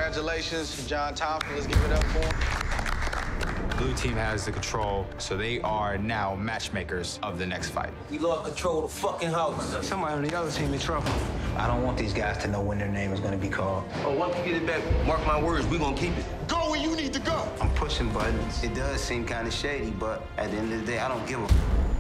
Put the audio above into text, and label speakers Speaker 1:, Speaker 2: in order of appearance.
Speaker 1: Congratulations, John Thompson. Let's give it up for him.
Speaker 2: Blue team has the control, so they are now matchmakers of the next fight.
Speaker 3: We lost control of the fucking house.
Speaker 4: Somebody on the other team in trouble.
Speaker 5: I don't want these guys to know when their name is going to be called.
Speaker 3: Oh, once we get it back, mark my words, we gonna keep it.
Speaker 1: Go where you need to go.
Speaker 4: I'm pushing buttons.
Speaker 5: It does seem kind of shady, but at the end of the day, I don't give a